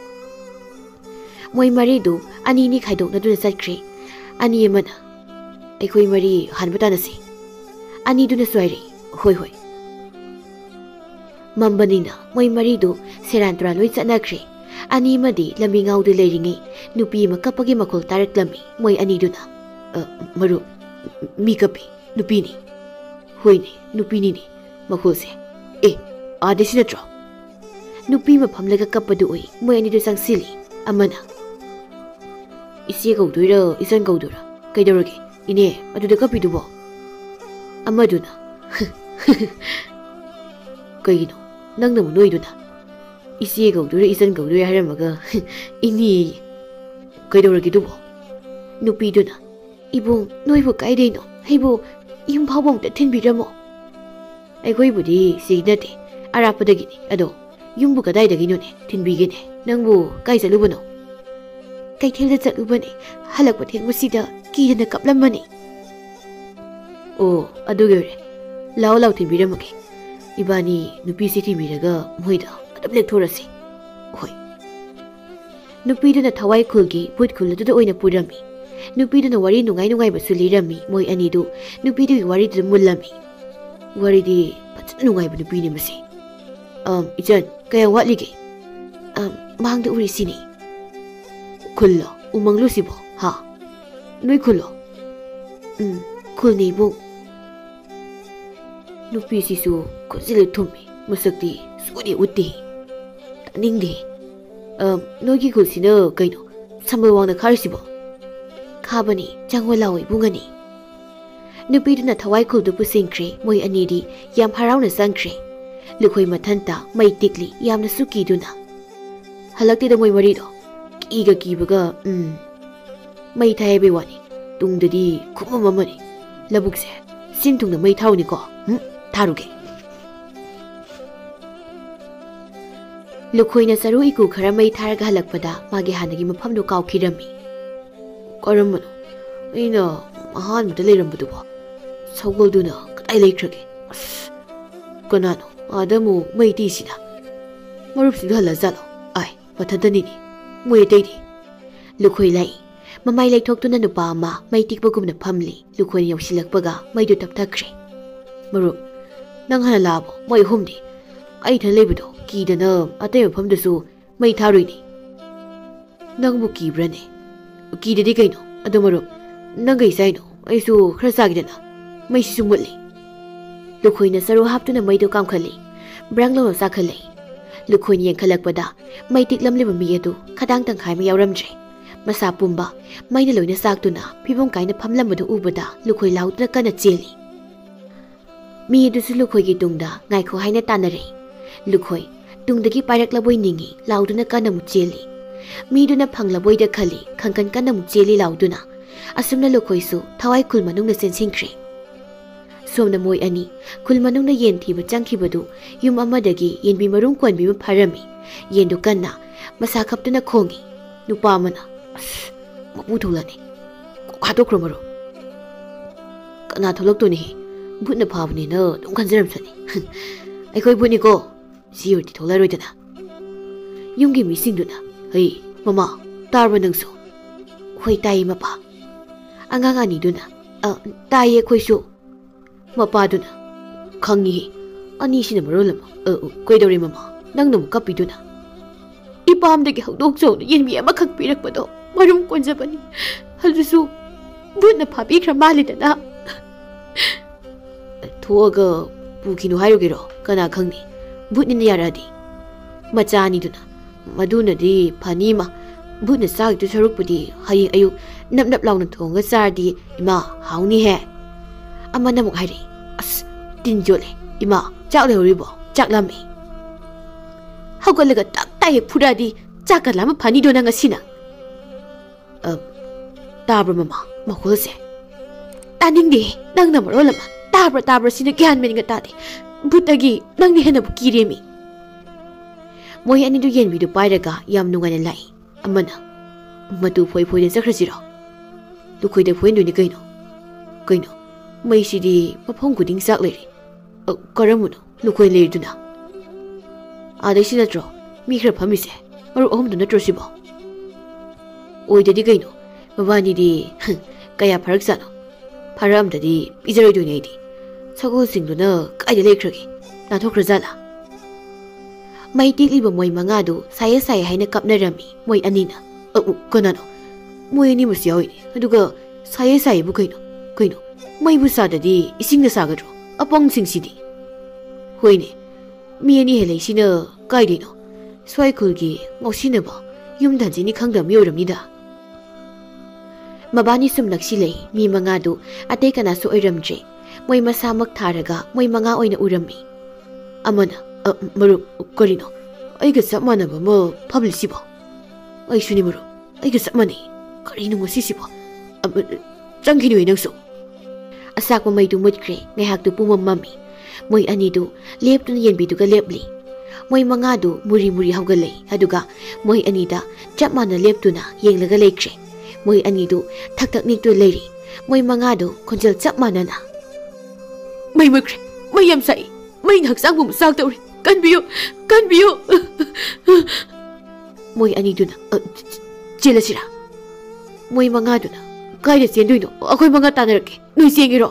ꯃꯣꯏ ꯃꯔꯤꯗꯨ ꯑꯅꯤ ꯈꯥꯏꯗꯣꯛꯅꯗꯨꯅ ꯆꯠꯈ꯭ꯔꯦ ꯑꯅꯤ ꯑꯃꯅ ꯑꯩꯈꯣꯏ ꯃꯔꯤ ꯍꯥꯟꯕ ꯇꯥꯅꯁꯤ ꯑꯅꯤꯗꯨꯅꯁꯨ ꯍꯥꯏꯔꯛꯏ ꯍꯣꯏ ꯍꯣꯏ ꯃꯝꯕꯅꯤꯅ ꯃꯣꯏ ꯃꯔꯤꯗꯨ ꯁꯦꯔꯥꯟ ꯇꯨꯔꯥꯟ ꯂꯣꯏ ꯆꯠꯅꯈ꯭ꯔꯦ ꯑꯅꯤ ꯑꯃꯗꯤ ꯂꯝꯕꯤ ꯉꯥꯎꯗ ꯂꯩꯔꯤꯉꯩ ꯅꯨꯄꯤ ꯑꯃ ꯀꯞꯄꯒꯤ ꯃꯈꯣꯜ ꯇꯥꯔꯛꯂꯝꯃꯤ ꯃꯣꯏ ꯑꯅꯤꯗꯨꯅ ꯃꯔꯨꯞ ꯃꯤ ꯀꯞꯄꯤ ꯅꯨꯄꯤꯅꯤ ꯍꯣꯏꯅꯦ ꯅꯨꯄꯤꯅꯤꯅꯦ ꯃꯈꯣꯜꯁꯦ ꯑꯥꯗꯁꯤ ꯅꯠꯇ꯭ꯔꯣ ꯅꯨꯄꯤ ꯑꯃ ꯐꯝꯂꯒ ꯀꯞꯄꯗꯨ ꯎꯏ ꯃꯣꯏ ꯑꯅꯤꯗꯨ ꯆꯪꯁꯤꯜꯂꯤ ꯑꯃꯅ ꯏꯆꯦ ꯀꯧꯗꯣꯏꯔꯥ ꯏꯆꯟ ꯀꯧꯗꯣꯏꯔꯥ ꯀꯩꯗꯧꯔꯒꯦ ꯏꯅꯦ ꯑꯗꯨꯗ ꯀꯞꯄꯤꯗꯨꯕꯣ ꯑꯃꯗꯨꯅ ꯀꯩꯒꯤꯅꯣ ꯅꯪꯅ ꯑꯃꯨꯛ ꯅꯣꯏꯗꯨꯅ ꯏꯆꯦ ꯀꯧꯗꯣꯏꯔꯥ ꯏꯆꯟ ꯀꯧꯗꯣꯏꯔꯥ ꯍꯥꯏꯔꯝꯃꯒ ꯏꯅꯦ ꯀꯩꯗꯧꯔꯒꯦꯗꯨꯕꯣ ꯅꯨꯄꯤꯗꯨꯅ ꯏꯕꯨꯡ ꯅꯣꯏꯕꯨ ꯀꯥꯏꯗꯩꯅꯣ ꯑꯩꯕꯨ ꯌꯨꯝ ꯐꯥꯎꯕ ꯑꯝꯇ ꯊꯤꯟꯕꯤꯔꯝꯃꯣ ꯑꯩꯈꯣꯏꯕꯨꯗꯤ ꯁꯤꯒꯤ ꯅꯠꯇꯦ ꯑꯔꯥꯞꯄꯗꯒꯤꯅꯤ ꯑꯗꯣ ꯌꯨꯝꯕꯨ ꯀꯗꯥꯏꯗꯒꯤꯅꯣꯅꯦ ꯊꯤꯟꯕꯤꯒꯦꯅꯦ ꯅꯪꯕꯨ ꯀꯥꯏ ꯆꯠꯂꯨꯕꯅꯣ ꯀꯩꯊꯦꯜꯗ ꯆꯠꯂꯨꯕꯅꯤ ꯍꯜꯂꯛꯄ ꯊꯦꯡꯕꯁꯤꯗ ꯀꯤꯗꯅ ꯀꯞꯂꯝꯕꯅꯤ ꯑꯣ ꯑꯗꯨꯒꯤ ꯑꯣꯏꯔꯦ ꯂꯥꯎ ꯂꯥꯎ ꯊꯤꯟꯕꯤꯔꯝꯃꯒꯦ 이반이 누피시 팀이라가 모이다 ꯑꯗꯨꯝ ꯂꯦꯛꯊꯣꯔꯁꯤ ꯍꯣꯏ ꯅꯨꯄꯤꯗꯨꯅ ꯊꯋꯥꯏ ꯈꯨꯜꯒꯤ ꯕꯨꯠ ꯈꯨꯜꯂꯗꯨꯗ ꯑꯣꯏꯅ ꯄꯨꯔꯝꯃꯤ ꯅꯨꯄꯤꯗꯨꯅ ꯋꯥꯔꯤ ꯅꯨꯡꯉꯥꯏꯕꯁꯨ ꯂꯤꯔꯝꯃꯤ ꯃꯣꯏ ꯑꯅꯤꯗꯨ ꯅꯨꯄꯤꯗꯨꯒꯤ ꯋꯥꯔꯤꯗꯨꯗ ꯃꯨꯜꯂꯝꯃꯤ ꯋꯥꯔꯤꯗꯤ ꯐꯖꯅ ꯅꯨꯡꯉꯥꯏꯕ ꯅꯨꯄꯤꯅꯤ ꯃꯁꯤ 이전 ꯀꯌꯥ ꯋꯥꯠꯂꯤꯒꯦ ꯃꯥꯡꯗ ꯎꯔꯤꯁꯤꯅꯤ ꯈꯨꯜꯂꯣ ꯎꯃꯪꯂꯨꯁꯤꯕꯣ ꯍꯥ ꯅꯣꯏ ꯈꯨꯜꯂꯣ ꯈꯨꯜꯅꯤ ꯏꯕꯨꯡ ꯅꯨꯄꯤꯁꯤꯁꯨ ꯈꯨꯠꯁꯤꯜꯂ ꯊꯨꯝꯃꯤ ꯃꯁꯛꯇꯤ ꯁꯨꯗꯤ ꯎꯠꯇꯦ ꯇꯥꯅꯤꯡꯗꯦ ꯅꯣꯏꯒꯤ ꯈꯨꯜꯁꯤꯅ ꯀꯩꯅꯣ ꯁꯝꯕꯜ ꯋꯥꯡꯅ ꯈꯥꯔꯤꯁꯤꯕꯣ ꯈꯥꯕꯅꯤ ꯆꯪꯉꯣ ꯂꯥꯎ ꯏꯕꯨꯡꯉꯅꯤ ꯅꯨꯄꯤꯗꯨꯅ ꯊꯋꯥꯏ ꯈꯨꯜꯗꯨ ꯄꯨꯁꯤꯟꯈ꯭ꯔꯦ ꯃꯣꯏ ꯑꯅꯤꯗꯤ ꯌꯥꯝ ꯍꯔꯥꯎꯅ ꯆꯪꯈ꯭ꯔꯦ ꯂꯨꯈꯣꯏ ꯃꯊꯟꯇ ꯃꯩ ꯇꯤꯛꯂꯤ ꯌꯥꯝꯅꯁꯨ ꯀꯤꯗꯨꯅ ꯍꯜꯂꯛꯇꯦꯗ ꯃꯣꯏ ꯃꯔꯤꯗꯣ ꯀꯤꯕꯒ ꯃꯩ ꯊꯥꯏ ꯍꯥꯏꯕꯩ ꯋꯥꯅꯤ ꯇꯨꯡꯗꯗꯤ ꯈꯨꯃꯝ ꯑꯃꯅꯤ ꯂꯧꯕꯨꯛꯁꯦ ꯁꯤꯟ ꯊꯨꯡꯅ ꯃꯩ ꯊꯥꯎꯅꯤꯀꯣ ꯊꯥꯔꯨꯒꯦ ꯂꯨꯈꯣꯏꯅ ꯆꯔꯨ ꯏꯀꯨ ꯈꯔ ꯃꯩ ꯊꯥꯔꯒ ꯍꯜꯂꯛꯄꯗ ꯃꯥꯒꯤ ꯍꯥꯟꯅꯒꯤ ꯃꯐꯝꯗꯨ ꯀꯥꯎꯈꯤꯔꯝꯃꯤ ꯀꯔꯝꯕꯅꯣ ꯑꯩꯅ ꯑꯍꯥꯟꯕꯗ ꯂꯩꯔꯝꯕꯗꯨꯕꯣ ꯁꯒꯣꯜꯗꯨꯅ ꯀꯗꯥꯏ ꯂꯩꯈ꯭ꯔꯒꯦ ꯑꯁ ꯀꯅꯥꯅꯣ ꯑꯥꯗ ꯑꯃꯨꯛ ꯃꯩ ꯇꯤꯁꯤꯅ ꯃꯔꯨꯞꯁꯤꯡꯗꯨ ꯍꯜꯂꯖꯥꯠꯂꯣ ꯑꯥꯏ ꯃꯊꯟꯇꯅꯤꯅꯤ ꯃꯣꯏ ꯑꯇꯩꯗꯤ ꯂꯨꯈꯣꯏ ꯂꯥꯛꯏ ꯃꯃꯥꯏ ꯂꯩꯊꯣꯛꯇꯨꯅ ꯅꯨꯄꯥ ꯑꯃ ꯃꯩ ꯇꯤꯛꯄꯒꯨꯝꯅ ꯐꯝꯂꯤ ꯂꯨꯈꯣꯏꯅ ꯌꯧꯁꯤꯜꯂꯛꯄꯒ ꯃꯩꯗꯨ ꯇꯞꯊꯈ꯭ꯔꯦ ꯃꯔꯨꯞ ꯅꯪ ꯍꯥꯟꯅ ꯂꯥꯛꯑꯕꯣ ꯃꯣꯏ ꯑꯍꯨꯝꯗꯤ ꯑꯩ ꯏꯊꯟ ꯂꯩꯕꯗꯣ ꯀꯤꯗꯅ ꯑꯇꯩ ꯃꯐꯝꯗꯁꯨ ꯃꯩ ꯊꯥꯔꯨꯏꯅꯤ ꯅꯪꯕꯨ ꯀꯤꯕ꯭ꯔꯅꯦ ꯀꯤꯗꯗꯤ ꯀꯩꯅꯣ ꯑꯗꯣ ꯃꯔꯨꯞ ꯅꯪ ꯀꯩ ꯆꯥꯏꯅꯣ ꯑꯩꯁꯨ ꯈꯔ ꯆꯥꯒꯦꯗꯅ ꯃꯩꯁꯤꯁꯨ ꯃꯨꯠꯂꯤ ꯂꯨꯈꯣꯏꯅ ꯆꯔꯨ ꯍꯥꯞꯇꯨꯅ ꯃꯩꯗꯨ ꯀꯥꯝꯈꯠꯂꯤ ꯕ꯭ꯔꯪ ꯂꯥꯎꯅ ꯆꯥꯛꯈꯠꯂꯛꯏ ꯂꯨꯈꯣꯏꯅ ꯌꯦꯡꯈꯠꯂꯛꯄꯗ ꯃꯩ ꯇꯤꯛꯂꯝꯂꯤꯕ ꯃꯤ ꯑꯗꯨ ꯈꯗꯥꯡ ꯇꯪꯈꯥꯏ ꯑꯃ ꯌꯥꯎꯔꯝꯗ꯭ꯔꯦ ꯃꯁꯥ ꯄꯨꯝꯕ ꯃꯩꯅ ꯂꯣꯏꯅ ꯆꯥꯛꯇꯨꯅ ꯐꯤꯕꯝ ꯀꯥꯏꯅ ꯐꯝꯂꯝꯕꯗꯨ ꯎꯕꯗ ꯂꯨꯈꯣꯏ ꯂꯥꯎꯗꯨꯅ ꯀꯟꯅ ꯆꯦꯜꯂꯤ ꯃꯤ ꯑꯗꯨꯁꯨ ꯂꯨꯈꯣꯏꯒꯤ ꯇꯨꯡꯗ ꯉꯥꯏꯈꯣ ꯍꯥꯏꯅ ꯇꯥꯟꯅꯔꯛꯏ ꯂꯨꯈꯣꯏ ꯇꯨꯡꯗꯒꯤ ꯄꯥꯏꯔꯛꯂꯕꯣꯏ ꯅꯤꯡꯉꯤ ꯂꯥꯎꯗꯨꯅ ꯀꯟꯅ ꯑꯃꯨꯛ ꯆꯦꯜꯂꯤ ꯃꯤꯗꯨꯅ ꯐꯪꯂꯕꯣꯏꯗ ꯈꯜꯂꯤ ꯈꯪꯀꯟ ꯀꯟꯅ ꯑꯃꯨꯛ ꯆꯦꯜꯂꯤ ꯂꯥꯎꯗꯨꯅ ꯑꯁꯨꯝꯅ ꯂꯨꯈꯣꯏꯁꯨ ꯊꯋꯥꯏ ꯈꯨꯜ ꯃꯅꯨꯡꯗ ꯆꯦꯟꯁꯤꯟꯈ꯭ꯔꯦ ꯁꯣꯝꯅ ꯃꯣꯏ ꯑꯅꯤ ꯈꯨꯜ ꯃꯅꯨꯡꯗ ꯌꯦꯟ ꯊꯤꯕ ꯆꯪꯈꯤꯕꯗꯨ ꯌꯨꯝ ꯑꯃꯗꯒꯤ ꯌꯦꯟꯕꯤ ꯃꯔꯨꯝ ꯀꯣꯟꯕꯤ ꯑꯃ ꯐꯔꯝꯃꯤ ꯌꯦꯟꯗꯨ ꯀꯟꯅ ꯃꯁꯥ ꯈꯞꯇꯨꯅ ꯈꯣꯡꯉꯤ ꯅꯨꯄꯥ ꯑꯃꯅ ꯑꯁ ꯃꯄꯨ ꯊꯣꯛꯂꯛꯅꯤ ꯀꯣꯛ ꯍꯥꯠꯇꯣꯛꯈ꯭ꯔꯣ ꯃꯔꯨꯞ ꯀꯅꯥ ꯊꯣꯛꯂꯛꯇꯣꯏꯅꯤ ꯚꯨꯠꯅ ꯐꯥꯕꯅꯤꯅ ꯑꯗꯨꯝ ꯈꯟꯖꯔꯝꯁꯅꯤ ꯑꯩꯈꯣꯏ ꯚꯨꯠꯅꯤꯀꯣ ꯁꯤ ꯑꯣꯏꯔꯗꯤ ꯊꯣꯛꯂꯔꯣꯏꯗꯅ ꯌꯨꯝꯒꯤ ꯃꯤꯁꯤꯡꯗꯨꯅ ꯍꯩ ꯃꯃꯥ ꯇꯥꯔꯕ ꯅꯪꯁꯨ ꯍꯣꯏ ꯇꯥꯏꯌꯦ ꯃꯄꯥ ꯑꯉꯥꯡ ꯑꯅꯤꯗꯨꯅ ꯇꯥꯏꯌꯦ ꯑꯩꯈꯣꯏꯁꯨ ꯃꯄꯥꯗꯨꯅ ꯈꯪꯉꯤ ꯑꯅꯤꯁꯤꯅ ꯃꯔꯣꯜ ꯑꯃ ꯀꯩꯗꯧꯔꯦ ꯃꯃꯥ ꯅꯪꯅ ꯑꯃꯨꯛ ꯀꯞꯄꯤꯗꯨꯅ ꯏꯄꯥꯝꯗꯒꯤ ꯍꯧꯗꯣꯛꯆꯧꯅ ꯌꯦꯟꯕꯤ ꯑꯃꯈꯛ ꯄꯤꯔꯛꯄꯗꯣ ꯃꯔꯨꯝ ꯀꯣꯟꯖꯕꯅꯤ ꯑꯗꯨꯁꯨ ꯚꯨꯠꯅ ꯐꯥꯕꯤꯈ꯭ꯔ ꯃꯥꯜꯂꯤꯗꯅ ꯊꯣꯛꯑꯒ ꯄꯨꯈꯤꯅꯨ ꯍꯥꯏꯔꯨꯒꯦꯔꯣ ꯀꯅꯥ ꯈꯪꯅꯤ ꯚꯨꯠꯅꯤꯅ ꯌꯥꯔꯛꯑꯗꯤ ꯃꯆꯥ ꯑꯅꯤꯗꯨꯅ ꯃꯗꯨꯅꯗꯤ ꯐꯅꯤꯃ ꯚꯨꯠꯅ ꯆꯥꯒꯤꯗꯨ ꯁꯔꯨꯛꯄꯨꯗꯤ ꯍꯌꯦꯡ ꯑꯌꯨꯛ ꯅꯞ ꯅꯞ ꯂꯥꯎꯅ ꯊꯣꯡꯉꯒ ꯆꯥꯔꯗꯤ ꯏꯃꯥ ꯍꯥꯎꯅꯤꯍꯦ ꯑꯃꯅ ꯑꯃꯨꯛ ꯍꯥꯏꯔꯛꯏ ꯑꯁ ꯇꯤꯟ ꯌꯣꯠꯂꯦ ꯏꯃꯥ ꯆꯥꯛ ꯂꯩꯍꯧꯔꯤꯕꯣ ꯆꯥꯛ ꯂꯥꯝꯃꯤ ꯍꯧꯒꯠꯂꯒ ꯇꯞ ꯇꯥꯏ ꯍꯦꯛ ꯐꯨꯔꯛꯑꯗꯤ ꯆꯥꯛꯀ ꯂꯥꯝꯕ ꯐꯅꯤꯗꯣ ꯅꯪ ꯉꯁꯤꯅ ꯇꯥꯕ꯭ꯔ ꯃꯃꯥ ꯃꯈꯣꯜꯁꯦ ꯇꯥꯅꯤꯡꯗꯦ ꯅꯪꯅ ꯃꯔꯣꯜ ꯑꯃ ꯇꯥꯕ꯭ꯔ ꯁꯤꯅ ꯒ꯭ꯌꯥꯟ ꯃꯦꯟꯒ ꯇꯥꯗꯦ ꯚꯨꯠꯇꯒꯤ ꯅꯪꯅ ꯍꯦꯟꯅꯕꯨ ꯀꯤꯔꯦꯃꯤ ꯃꯣꯏ ꯑꯅꯤꯗꯨ ꯌꯦꯟꯕꯤꯗꯨ ꯄꯥꯏꯔꯒ ꯌꯥꯝ ꯅꯨꯡꯉꯥꯏꯅ ꯂꯥꯛꯏ ꯑꯃꯅ ꯃꯇꯨ ꯐꯣꯏꯅ ꯆꯠꯈ꯭ꯔꯁꯤꯔꯣ ꯂꯨꯈꯣꯏꯗ ꯐꯣꯏꯗꯣꯏꯅꯤ ꯀꯩꯅꯣ ꯃꯩꯁꯤꯗꯤ ꯃꯐꯝ ꯈꯨꯗꯤꯡ ꯆꯥꯛ ꯂꯩꯔꯦ ꯀꯔꯝꯕꯅꯣ ꯂꯨꯈꯣꯏ ꯂꯩꯔꯤꯗꯨꯅ ꯑꯥꯗꯩꯁꯤ ꯅꯠꯇ꯭ꯔꯣ ꯃꯤ ꯈꯔ ꯐꯝꯃꯤꯁꯦ ꯃꯔꯨꯞ ꯑꯍꯨꯝꯗꯨ ꯅꯠꯇ꯭ꯔꯣ ꯁꯤꯕꯣ ꯑꯣꯏꯗꯗꯤ ꯀꯩꯅꯣ ꯃꯕꯥꯅꯤꯗꯤ ꯀꯌꯥ ꯐꯔꯛ ꯆꯥꯅꯣ ꯐꯔꯛꯑꯝꯗꯗꯤ ꯄꯤꯖꯔꯣꯏꯗꯣꯏꯅꯦ ꯑꯩꯗꯤ ꯁꯒꯣꯜꯁꯤꯡꯗꯨꯅ ꯀꯥꯏꯗ ꯂꯩꯈ꯭ꯔꯒꯦ ꯅꯥꯟꯊꯣꯛꯈ꯭ꯔꯖꯥꯠꯂꯥ ꯃꯩ ꯇꯦꯛꯂꯤꯕ ꯃꯣꯏ ꯃꯉꯥꯗꯨ ꯁꯥꯏꯌꯦ ꯍꯥꯏꯅ ꯀꯞꯅꯔꯝꯃꯤ ꯃꯣꯏ ꯑꯅꯤꯅ ꯀꯅꯥꯅꯣ ꯃꯣꯏ ꯑꯅꯤꯃꯁꯨ ꯌꯥꯎꯏꯅꯦ ꯑꯗꯨꯒ ꯁꯥꯏꯌꯦꯕꯨ ꯀꯩꯅꯣ ꯃꯩꯕꯨ ꯁꯥꯗꯗꯤ ꯏꯁꯤꯡꯅ ꯁꯥꯒꯗ꯭ꯔꯣ ꯑꯄꯪꯁꯤꯡꯁꯤꯗꯤ ꯍꯣꯏꯅꯦ ꯃꯤ ꯑꯅꯤ ꯍꯦꯜꯂꯛꯏꯁꯤꯅ ꯀꯥꯏꯗꯩꯅꯣ ꯁ꯭ꯋꯥꯏ ꯈꯨꯜꯒꯤ ꯉꯥꯎꯁꯤꯟꯅꯕ ꯌꯨꯝꯗ ꯍꯟꯖꯤꯅꯤ ꯈꯪꯗꯕ ꯃꯤ ꯑꯣꯏꯔꯝꯅꯤꯗ ꯃꯕꯥꯅꯤ ꯁꯨꯝ ꯅꯛꯁꯤꯜꯂꯩ ꯃꯤ ꯃꯉꯥꯗꯨ ꯑꯇꯩ ꯀꯅꯥꯁꯨ ꯑꯣꯏꯔꯝꯗ꯭ꯔꯦ ꯃꯣꯏ ꯃꯁꯥꯃꯛ ꯊꯥꯔꯒ ꯃꯣꯏ ꯃꯉꯥ ꯑꯣꯏꯅ ꯎꯔꯝꯃꯤ ꯑꯃꯅ ꯃꯔꯨꯞ ꯀꯔꯤꯅꯣ ꯑꯩꯒ ꯆꯞ ꯃꯥꯟꯅꯕ ꯑꯃ ꯐꯝꯂꯤꯁꯤꯕꯣ ꯑꯩꯁꯨꯅꯤ ꯃꯔꯨꯞ ꯑꯩꯒ ꯆꯞ ꯃꯥꯟꯅꯩ ꯀꯔꯤꯅꯣ ꯉꯁꯤꯁꯤꯕꯣ ꯆꯪꯈꯤꯅꯣꯏ ꯅꯪꯁꯨ ꯑꯁꯥꯛꯄ ꯃꯩꯗꯨ ꯃꯨꯠꯈ꯭ꯔꯦ ꯉꯥꯏꯍꯥꯛꯇꯨ ꯄꯨꯡꯃꯝ ꯃꯝꯃꯤ ꯃꯣꯏ ꯑꯅꯤꯗꯨ ꯂꯦꯞꯇꯨꯅ ꯌꯦꯟꯕꯤꯗꯨꯒ ꯂꯦꯞꯂꯤ ꯃꯣꯏ ꯃꯉꯥꯗꯨ ꯃꯨꯔꯤ ꯍꯧꯒꯠꯂꯛꯏ ꯑꯗꯨꯒ ꯃꯣꯏ ꯑꯅꯤꯗ ꯆꯞ ꯃꯥꯟꯅ ꯂꯦꯞꯇꯨꯅ ꯌꯦꯡꯂꯒ ꯂꯩꯈ꯭ꯔꯦ ꯃꯣꯏ ꯑꯅꯤꯗꯨ ꯊꯛ ꯅꯤꯛꯇꯨ ꯂꯩꯔꯤ ꯃꯣꯏ ꯃꯉꯥꯗꯨ ꯈꯣꯟꯖꯦꯜ ꯆꯞ ꯃꯥꯟꯅꯅ ꯃꯩ ꯃꯨꯠꯈ꯭ꯔꯦ ꯃꯩ ꯌꯥꯝ ꯁꯥꯏ ꯃꯩꯅ ꯍꯛꯆꯥꯡꯕꯨ ꯃꯆꯥꯛ ꯇꯧꯔꯦ ꯀꯟꯕꯤꯌꯨ ꯃꯣꯏ ꯑꯅꯤꯗꯨꯅ ꯆꯦꯜꯂꯁꯤꯔꯥ ꯃꯣꯏ ꯃꯉꯥꯗꯨꯅ ꯀꯥꯏꯗ ꯆꯦꯟꯗꯣꯏꯅꯣ ꯑꯩꯈꯣꯏ ꯃꯉꯥ ꯇꯥꯟꯅꯔꯛꯀꯦ ꯅꯣꯏ ꯆꯦꯟꯒꯦꯔꯣ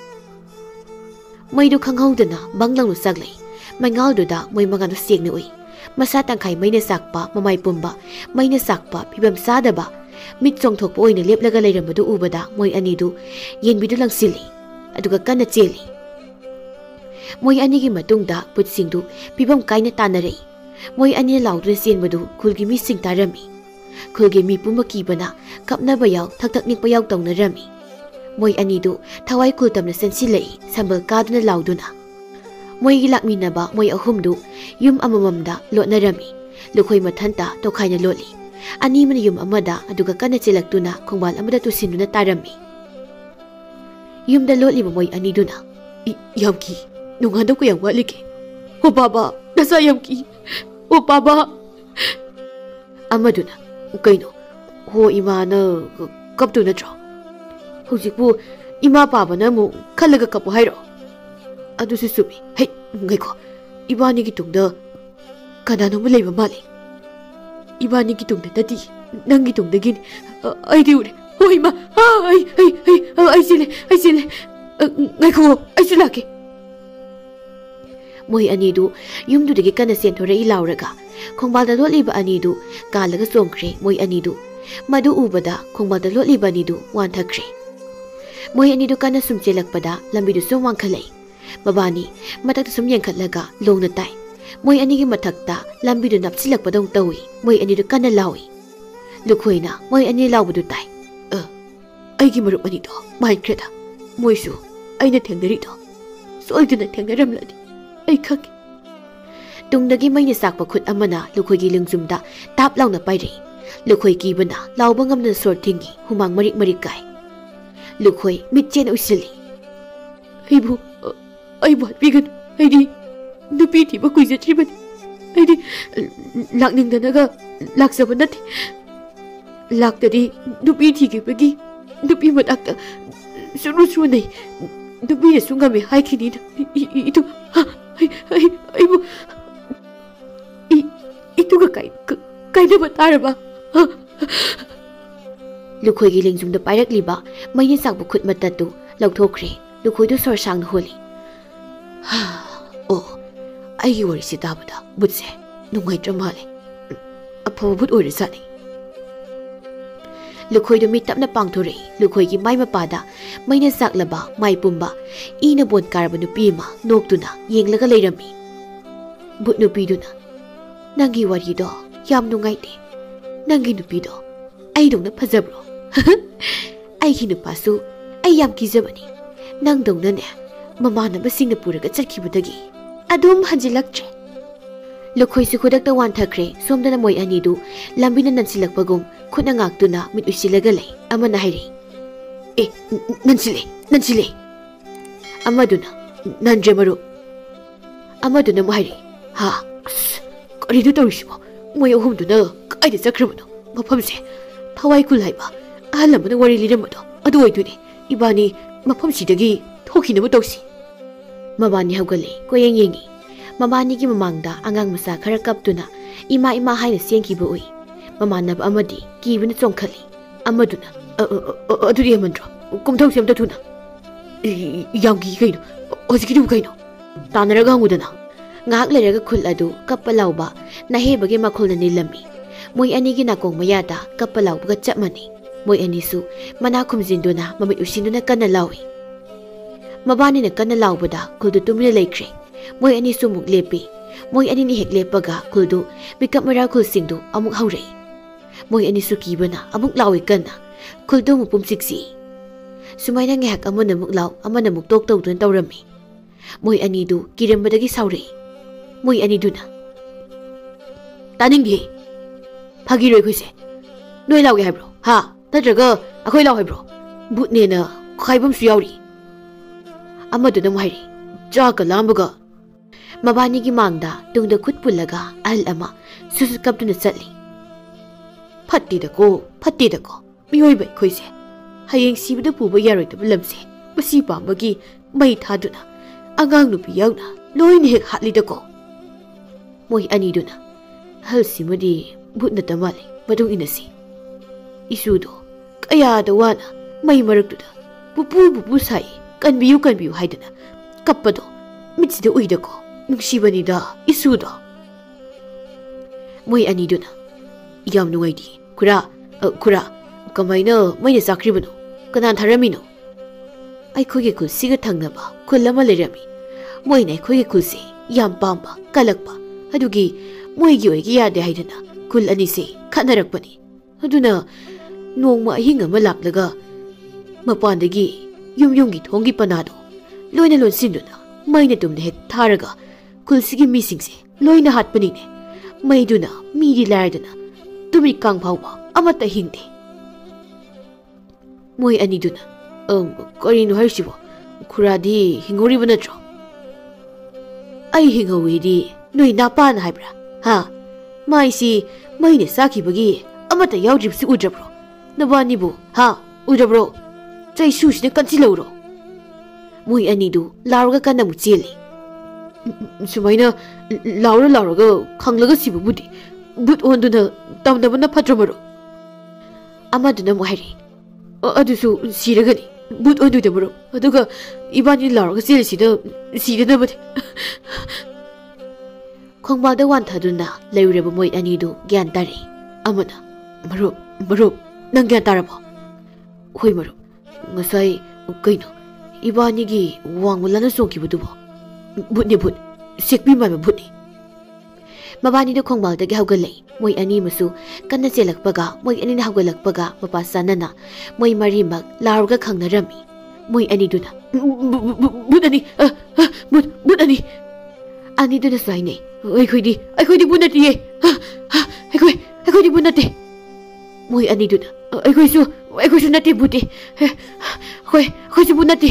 ꯃꯩꯗꯨ ꯈꯪꯍꯧꯗꯅ ꯕꯪꯂꯥꯎꯅ ꯆꯥꯛꯂꯩ ꯃꯩꯉꯥꯜꯗꯨꯗ ꯃꯣꯏ ꯃꯉꯥꯗꯨ ꯁꯦꯡꯅ ꯎꯏ ꯃꯁꯥ ꯇꯪꯈꯥꯏ ꯃꯩꯅ ꯆꯥꯛꯄ ꯃꯃꯥꯏ ꯄꯨꯝꯕ ꯃꯩꯅ ꯆꯥꯛꯄ ꯐꯤꯕꯝ ꯆꯥꯗꯕ ꯃꯤꯠ ꯆꯣꯡꯊꯣꯛꯄ ꯑꯣꯏꯅ ꯂꯦꯞꯂꯒ ꯂꯩꯔꯝꯕꯗꯨ ꯎꯕꯗ ꯃꯣꯏ ꯑꯅꯤꯗꯨ ꯌꯦꯟꯕꯤꯗꯨ ꯂꯪꯁꯤꯜꯂꯤ ꯑꯗꯨꯒ ꯀꯟꯅ ꯆꯦꯜꯂꯤ ꯃꯣꯏ ꯑꯅꯤꯒꯤ ꯃꯇꯨꯡꯗ ꯕꯨꯠꯁꯤꯡꯗꯨ ꯐꯤꯕꯝ ꯀꯥꯏꯅ ꯇꯥꯟꯅꯔꯛꯏ ꯃꯣꯏ ꯑꯅꯤꯅ ꯂꯥꯎꯗꯨꯅ ꯆꯦꯟꯕꯗꯨ ꯈꯨꯜꯒꯤ ꯃꯤꯁꯤꯡ ꯇꯥꯔꯝꯃꯤ ꯈꯨꯜꯒꯤ ꯃꯤ ꯄꯨꯝꯕ ꯀꯤꯕꯅ ꯀꯞꯅꯕ ꯌꯥꯎ ꯊꯛ ꯅꯤꯛꯄ ꯌꯥꯎ ꯇꯧꯅꯔꯝꯃꯤ ꯃꯣꯏ ꯑꯅꯤꯗꯨ ꯊꯋꯥꯏ ꯈꯨꯜꯇꯝꯅ ꯆꯦꯟꯁꯤꯜꯂꯛꯏ ꯁꯝꯕꯜ ꯀꯥꯗꯨꯅ ꯂꯥꯎꯗꯨꯅ ꯃꯣꯏꯒꯤ ꯂꯥꯛꯃꯤꯟꯅꯕ ꯃꯣꯏ ꯑꯍꯨꯝꯗꯨ ꯌꯨꯝ ꯑꯃꯃꯝꯗ ꯂꯣꯠꯅꯔꯝꯃꯤ ꯂꯨꯈꯣꯏ ꯃꯊꯟꯇ ꯇꯣꯈꯥꯏꯅ ꯂꯣꯠꯂꯤ ꯑꯅꯤꯃꯅ ꯌꯨꯝ ꯑꯃꯗ ꯑꯗꯨꯒ ꯀꯟꯅ ꯆꯦꯜꯂꯛꯇꯨꯅ ꯈꯣꯡꯕꯥꯜ ꯑꯃꯗ ꯇꯨꯁꯤꯟꯗꯨꯅ ꯇꯥꯔꯝꯃꯤ ꯌꯨꯝꯗ ꯂꯣꯠꯂꯤꯕ ꯃꯣꯏ ꯑꯅꯤꯗꯨꯅ ꯌꯥꯝ ꯀꯤ ꯅꯣꯡꯉꯥꯟꯗꯧ ꯀꯌꯥꯝ ꯋꯥꯠꯂꯤꯒꯦ ꯑꯣ ꯕꯥꯕꯥ ꯅꯆꯥ ꯌꯥꯝ ꯀꯤ ꯑꯣ ꯕꯥꯕꯥ ꯑꯃꯗꯨꯅ ꯀꯩꯅꯣ ꯍꯣ ꯏꯃꯥꯅ ꯀꯞꯇꯨ ꯅꯠꯇ꯭ꯔꯣ ꯍꯧꯖꯤꯛꯄꯨ ꯏꯃꯥ ꯄꯥꯕꯅ ꯑꯃꯨꯛ ꯈꯜꯂꯒ ꯀꯞꯄꯨ ꯍꯥꯏꯔꯣ ꯑꯗꯨꯁꯨ ꯆꯨꯝꯃꯤ ꯍꯩ ꯉꯥꯏꯈꯣ ꯏꯕꯥꯅꯤꯒꯤ ꯇꯨꯡꯗ ꯀꯅꯥꯅꯣꯝꯃ ꯂꯩꯕ ꯃꯥꯜꯂꯤ 이반이기 동네다디 낭기 동네긴 아이디 우리 이마 아이실래 아이고 아이실라게 모이 아니도 윰두데기 까나 센토레 이라우라가 콩발다 롯리바 아니도 갈라가 쫑크레 모이 아니도 마두 우바다 콩발다 롯리바 아니도 완타크레 모이 아니도 까나 숨젤락바다 람비도 좀 왕칼레 마바니 마닥다 좀 옌칼라가 롱나 따이 모이 아니기 마탁다 람비도 납실락바동 따위 모이 아니도 까나 라위 루코이나 모이 아니 라우부도 따이 아이기 머룹 아니도 마이크레다 모이수 아이나 탱다리도 소이드나 탱다람라디 ꯑꯩ ꯈꯪꯉꯤ ꯇꯨꯡꯗꯒꯤ ꯃꯩꯅ ꯆꯥꯛꯄ ꯈꯨꯠ ꯑꯃꯅ ꯂꯨꯈꯣꯏꯒꯤ ꯂꯤꯡꯖꯨꯝꯗ ꯇꯥꯞ ꯂꯥꯎꯅ ꯄꯥꯏꯔꯛꯏ ꯂꯨꯈꯣꯏ ꯀꯤꯕꯅ ꯂꯥꯎꯕ ꯉꯝꯗꯅ ꯁꯣꯔ ꯊꯤꯡꯉꯤ ꯍꯨꯃꯥꯡ ꯃꯔꯤꯛ ꯃꯔꯤꯛ ꯀꯥꯏ ꯂꯨꯈꯣꯏ ꯃꯤꯠꯆꯦꯅ ꯎꯏꯁꯤꯜꯂꯤ ꯑꯩꯕꯨ ꯍꯥꯠꯄꯤꯒꯅꯨ ꯑꯩꯗꯤ ꯅꯨꯄꯤ ꯊꯤꯕ ꯀꯨꯏꯖꯗ꯭ꯔꯤꯕꯅꯤ ꯑꯩꯗꯤ ꯂꯥꯛꯅꯤꯡꯗꯅꯒ ꯂꯥꯛꯆꯕ ꯅꯠꯇꯦ ꯂꯥꯛꯇꯗꯤ ꯅꯨꯄꯤ ꯊꯤꯈꯤꯕꯒꯤ ꯅꯨꯄꯤ ꯃꯅꯥꯛꯇ ꯁꯨꯔꯨ ꯁꯨꯅꯩ ꯅꯨꯄꯤꯅꯁꯨ ꯉꯝꯃꯦ ꯍꯥꯏꯈꯤꯅꯤꯅ 이도 아이고 이도가 까이나바 따라봐 루코이기 링줌도 빠락리바 마이네 싹부 굿 맞다도 럭토크레 루코이도 서상나 홀리 아이기 워리시 다보다 붓세 누가이좀 말해 아파부 붓 오리사니 루코이도 미탑나 빵토레 루코이기 마이 마빠다 마이네 싹라바 마이 뿜바 이나 본 까라바 누피마 녹두나 ꯌꯦꯡꯂꯒ ꯂꯩꯔꯝꯃꯤ ꯕꯨꯠ ꯅꯨꯄꯤꯗꯨꯅ ꯅꯪꯒꯤ ꯋꯥꯔꯤꯗꯣ ꯌꯥꯝ ꯅꯨꯡꯉꯥꯏꯇꯦ ꯅꯪꯒꯤ ꯅꯨꯄꯤꯗꯣ ꯑꯩꯗꯧꯅ ꯐꯖꯕ꯭ꯔꯣ ꯑꯩꯒꯤ ꯅꯨꯄꯥꯁꯨ ꯑꯩ ꯌꯥꯝ ꯀꯤꯖꯕꯅꯤ ꯅꯪꯗꯧꯅꯅꯦ ꯃꯃꯥꯟꯅꯕꯁꯤꯡꯅ ꯄꯨꯔꯒ ꯆꯠꯈꯤꯕꯗꯒꯤ ꯑꯗꯨꯝ ꯍꯟꯖꯤꯜꯂꯛꯇ꯭ꯔꯦ Lukhoi khudak wan thakre somdana moi ani du lambina nansilakpagum khutna ngaktuna mit usilaga lei amana hairi e nansile amaduna nanje maru amaduna mo hairi ha kari du tawisibo moi ohumduna kaide chakrabano mafamse thawai kulhaiba alamana wari liramado adu oidune ibani mafam sidagi thokhinaba tawsi mabani hawgale koyeng yengi mamani gi mamangda angang masa khara kaptuna ima haina sengkiba ui mamanab amadi kibina chongkhali amaduna aduri amandro kumthau semta thuna yamgi kaino ozikiri kaino tanaraga ngudana ngak leraga khul adu kappalauba nahebage makhulna nilami moi ani gi nakong mayada kappalauba chapmani moi ani su mana khumjinduna mamit usinduna kana lawi mabani na kana laubada khuldu tumina laikre moi ani su muk lepi moi ani ni hek lepaga khuldu mikap mara khul singdu amuk haure moi ani su kibana amuk lawi kana khuldu mupum siksi sumaina nge hak amana muk law amana muk tok taw dun tawrami moi ani du kirambadagi saure moi ani duna taningi phagiroi khoise noi lawi haibro ha tadraga akhoi law haibro butne na khaibam su yauri amaduna muhairi jaga lambaga mabani gi mangda tungda khut pullaga al ama susut kaptuna chatli phatti da ko miyoi bai khoise hayeng sibda puba yaroi da lamse masi pambagi mai thaduna angang nupi yauna loin hek hatli da ko moi ani duna hal simadi butna tamale madung inasi isudo kaya da wana mai maraktuda bubu sai kanbiyu haidana kappado mitsida uida ko nungsibani da isudo moi ani duna yam nuwaidi kura kamaina maina sakribano kanan tharamino ai khoge kul siga thangnaba kullama lerami moina khoge kulse yam pamba kalakpa adugi moigi oigi yade haidana kul ani se khanarakpani aduna nongma hinga malaklaga mapandagi yumgi thongi panado loina lonsinduna maina tumne hek tharaga kulsigi misingse loina hatpanine maiduna miri laidana tumi kang phawba amata hingde moi ani duna korino harsibo khuradi hingori banatro ai hingawidi noi napan haibra ha maisi maine sakibagi amata yawdribsi udrabro nabani bu ha udrabro chai susine kanchilawro moi ani du laruga kana mucheli sumaina lauraga khanglaga sibu budi but onduna tamdabana phatramaro amaduna mohari adusu siragani but ondu dabro aduga ibani laruga selsida sidana bade khongbalda wan thaduna leureba moi ani du gyan tari amana marup nang gyan tarabo hoi marup ngasai kaino ibani gi wangulana songkibudubo butni but sekbi mama butni mabani do khongmal da hawgalai moi ani masu kanna chelakpaga moi ani hawgalakpaga mapa sanana moi mari mak laruga khangnarami moi ani duna but ani duna saine ai khoi di bunati ye ai khoi di bunati moi ani duna ai khoi su nati buti khoi su bunati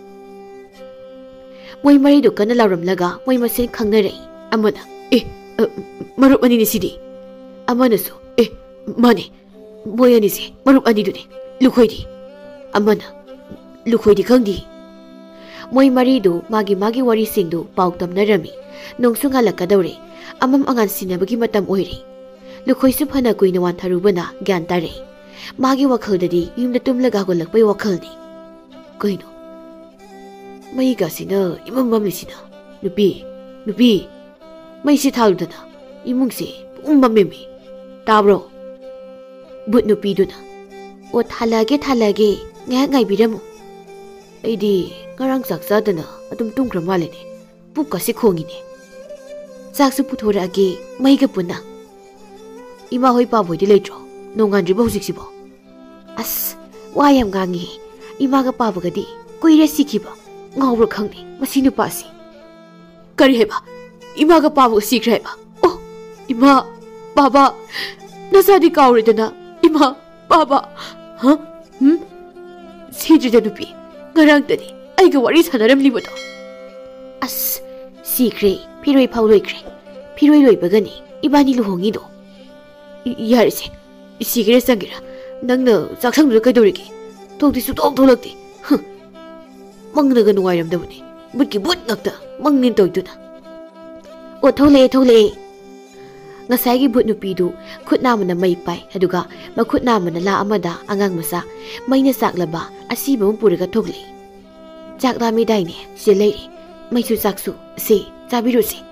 moi mari do kana lauram laga moi masen khangnare amana marup ani ni sidi amana so mane moi ani se marup ani dune lukhoidi amana lukhoidi khangdi moi mari do magi wari singdu pautam narami nongsunga lakadawre amam angan sinabagi matam oire lukhoi su phana kuina wan tharubana gyan tare magi wakhaldadi yumda tumlaga golakpai wakhalni koino mai gasina imam mamlisina nupi mai si thaludana imungse ummamemi tabro but nupi duna o thalage nga ngai biramu aidi ngarang saksa dana adum tungkra malene pukka si khongine saksu puthora age mai ga puna ima hoi pa boi di leitro nongandri ba husik sibo as wayam gangi ima ga pa bagadi koire sikhiba ngawro khangni masinu pasi kari heba ima ga pa bo sikre ba oh Ima, Baba, nasadi kauridana, Ima, Baba, huh? Sijida nupi, ngarangtani, aiga wari sanaramlibodo. As, sikre, piroi pauloikre, piroi loibagani, ibani luhongido. Yarise, sikre sangira, nangna saksangdu kaidorigi, togdisu tolakti. Mangnaga nuwairamdabani, butki but ngakta, mangnin toiduna. O thole. Ngasai but nupidu, khut namana mai pai, aduga, makhut namana la amada, angang masa, maina saklaba, asiba puraga thogli. Jakla midaine, si lady, maisu saksu, si, tabiru si.